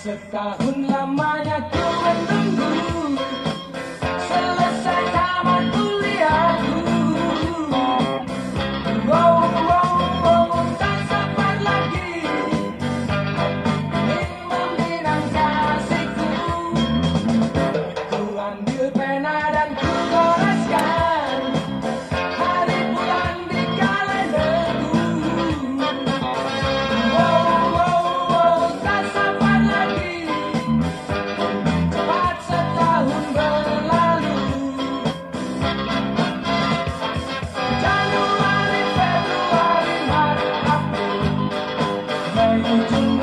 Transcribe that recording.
Setahun lamanya ku menunggu selesai tamat kuliahku. Wow, wow, wow, tak sabar lagi ingin meminang kasihku. Ku ambil pena dan ku goreskan hari bulan di kalenderku. Wow, wow, wow, tak sabar lagi, cepat setahun berlalu. Januari, Februari, Maret, April, Mei, Juni,